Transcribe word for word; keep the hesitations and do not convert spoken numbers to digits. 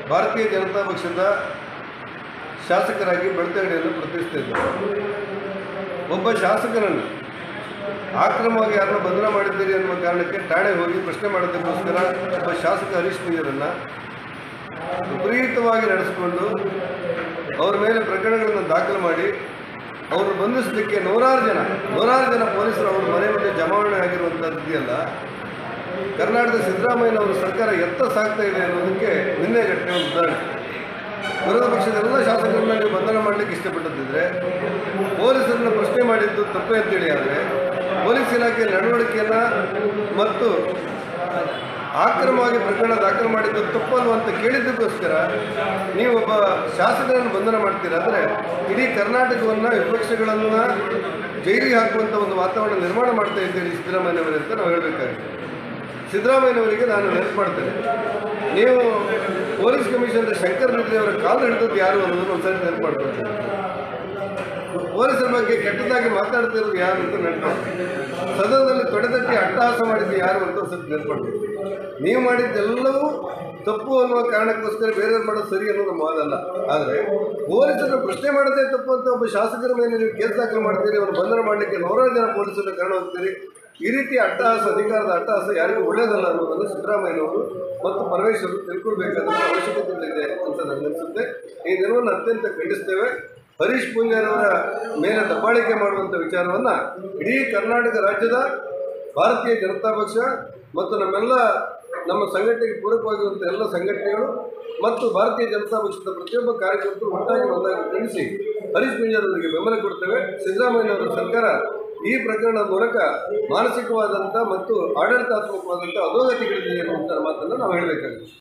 ಭಾರತೀಯ ಜನತಾ ಪಕ್ಷದ ಶಾಸಕರಾಗಿ ಬೆಳ್ತಂಗಡಿಯನ್ನು ಪ್ರತಿನಿಧಿಸ್ತಿದ್ದರು. ಒಬ್ಬ ಶಾಸಕರನ್ನು ಆಕ್ರಮವಾಗಿ ಯಾರನ್ನ ಬಂಧನ ಮಾಡಿದ್ದೀರಿ ಅನ್ನುವ ಕಾರಣಕ್ಕೆ ಠಾಣೆಗೆ ಹೋಗಿ ಪ್ರಶ್ನೆ ಮಾಡೋದಕ್ಕೋಸ್ಕರ ಒಬ್ಬ ಶಾಸಕ ಹರೀಶ್ ಪೂಂಜಾರನ್ನು ವಿಪರೀತವಾಗಿ ನಡೆಸಿಕೊಂಡು ಅವರ ಮೇಲೆ ಪ್ರಕರಣಗಳನ್ನು ದಾಖಲು ಮಾಡಿ ಅವರು ಬಂಧಿಸಲಿಕ್ಕೆ ನೂರಾರು ಜನ ನೂರಾರು ಜನ ಪೊಲೀಸರು ಅವ್ರ ಮನೆ ಮುಂದೆ ಜಮಾವಣೆ ಆಗಿರುವಂಥದ್ದು ಇದೆಯಲ್ಲ, ಕರ್ನಾಟಕದ ಸಿದ್ದರಾಮಯ್ಯನವರ ಸರ್ಕಾರ ಎತ್ತ ಸಾಗ್ತಾ ಇದೆ ಅನ್ನೋದಕ್ಕೆ ನಿನ್ನೆ ಘಟನೆ ಒಂದು ಉದಾಹರಣೆ. ವಿರೋಧ ಪಕ್ಷದ ಎಲ್ಲ ಶಾಸಕರನ್ನ ನೀವು ಬಂಧನ ಮಾಡಲಿಕ್ಕೆ ಇಷ್ಟಪಟ್ಟಿದ್ದರೆ ಪೊಲೀಸರನ್ನು ಪ್ರಶ್ನೆ ಮಾಡಿದ್ದು ತಪ್ಪೇ ಅಂತೇಳಿ, ಆದರೆ ಪೊಲೀಸ್ ಇಲಾಖೆ ನಡವಳಿಕೆಯನ್ನು ಮತ್ತು ಆಕ್ರಮವಾಗಿ ಪ್ರಕರಣ ದಾಖಲು ಮಾಡಿದ್ದು ತಪ್ಪಲ್ವ ಅಂತ ಕೇಳಿದ್ದಕ್ಕೋಸ್ಕರ ನೀವೊಬ್ಬ ಶಾಸಕರನ್ನು ಬಂಧನ ಮಾಡ್ತೀರಾ ಅಂದರೆ ಇಡೀ ಕರ್ನಾಟಕವನ್ನು ವಿಪಕ್ಷಗಳನ್ನು ಜೈಲಿಗೆ ಹಾಕುವಂಥ ಒಂದು ವಾತಾವರಣ ನಿರ್ಮಾಣ ಮಾಡ್ತಾ ಇದ್ದೀರಿ ಸಿದ್ದರಾಮಯ್ಯನವರೇ ಅಂತ ನಾವು ಹೇಳಬೇಕಾಗುತ್ತೆ. ಸಿದ್ದರಾಮಯ್ಯನವರಿಗೆ ನಾನು ನೆನಪು ಮಾಡ್ತೇನೆ, ನೀವು ಪೊಲೀಸ್ ಕಮಿಷನರ್ ಶಂಕರ್ ರೆಡ್ಡಿ ಅವರ ಕಾಲು ಹಿಡಿದದ್ದು ಯಾರು ಅನ್ನೋದನ್ನು ಒಂದ್ಸರಿ ನೆನಪು ಮಾಡ್ಕೊಳ್ತೀನಿ. ಪೊಲೀಸರ ಬಗ್ಗೆ ಕೆಟ್ಟದಾಗಿ ಮಾತಾಡ್ತಿರೋದು ಯಾರು ಅಂತ ನೆನಪು, ಸದನದಲ್ಲಿ ತೊಡೆದಟ್ಟಿ ಅಟ್ಟಹಾಸ ಮಾಡಿದ್ದು ಯಾರು ಅಂತ ಒಂದ್ಸತಿ ನೆನಪು ಮಾಡ್ತೀವಿ. ನೀವು ಮಾಡಿದ್ದೆಲ್ಲವೂ ತಪ್ಪು ಅನ್ನುವ ಕಾರಣಕ್ಕೋಸ್ಕರ ಬೇರೆಯವ್ರು ಮಾಡೋದು ಸರಿ ಅನ್ನೋದು ನಮ್ಮ ವಾದಲ್ಲ. ಆದರೆ ಪೊಲೀಸರನ್ನು ಪ್ರಶ್ನೆ ಮಾಡೋದೇ ತಪ್ಪು ಅಂತ ಒಬ್ಬ ಶಾಸಕರ ಮೇಲೆ ನೀವು ಕೇಸ್ ದಾಖಲು ಮಾಡ್ತೀರಿ, ಅವರು ಬಂಧನ ಮಾಡಲಿಕ್ಕೆ ನೂರಾರು ಜನ ಪೊಲೀಸರನ್ನು ಕಾರಣ ಹೋಗ್ತೀರಿ. ಈ ರೀತಿ ಅಟ್ಟಹಾಸ, ಅಧಿಕಾರದ ಅಟ್ಟಹಾಸ ಯಾರಿಗೂ ಒಳ್ಳೆಯದಲ್ಲ ಅನ್ನೋದನ್ನು ಸಿದ್ದರಾಮಯ್ಯನವರು ಮತ್ತು ಪರಮೇಶ್ವರು ತಿಳ್ಕೊಳ್ಬೇಕಾದ ಅವಶ್ಯಕತೆ ಇದೆ ಅಂತ ನನಗನ್ನಿಸುತ್ತೆ. ಈ ದಿನವನ್ನು ಅತ್ಯಂತ ಖಂಡಿಸ್ತೇವೆ. ಹರೀಶ್ ಪೂಂಜಾರವರ ಮೇಲೆ ದಬ್ಬಾಳಿಕೆ ಮಾಡುವಂಥ ವಿಚಾರವನ್ನು ಇಡೀ ಕರ್ನಾಟಕ ರಾಜ್ಯದ ಭಾರತೀಯ ಜನತಾ ಪಕ್ಷ ಮತ್ತು ನಮ್ಮೆಲ್ಲ ನಮ್ಮ ಸಂಘಟನೆಗೆ ಪೂರಕವಾಗಿರುವಂಥ ಎಲ್ಲ ಸಂಘಟನೆಗಳು ಮತ್ತು ಭಾರತೀಯ ಜನತಾ ಪಕ್ಷದ ಪ್ರತಿಯೊಬ್ಬ ಕಾರ್ಯಕರ್ತರು ಒಟ್ಟಾಗಿ ಒಂದಾಗಿ ಖಂಡಿಸಿ ಹರೀಶ್ ಪೂಂಜಾರವರಿಗೆ ಬೆಂಬಲ ಕೊಡ್ತೇವೆ. ಸಿದ್ದರಾಮಯ್ಯನವರ ಸರ್ಕಾರ ಈ ಪ್ರಕರಣದ ಮೂಲಕ ಮಾನಸಿಕವಾದಂಥ ಮತ್ತು ಆಡಳಿತಾತ್ಮಕವಾದಂಥ ಅಧೋಗತಿಗಳಿದೆ ಅನ್ನುವಂಥ ಮಾತನ್ನು ನಾವು ಹೇಳಬೇಕಾಗಿದೆ.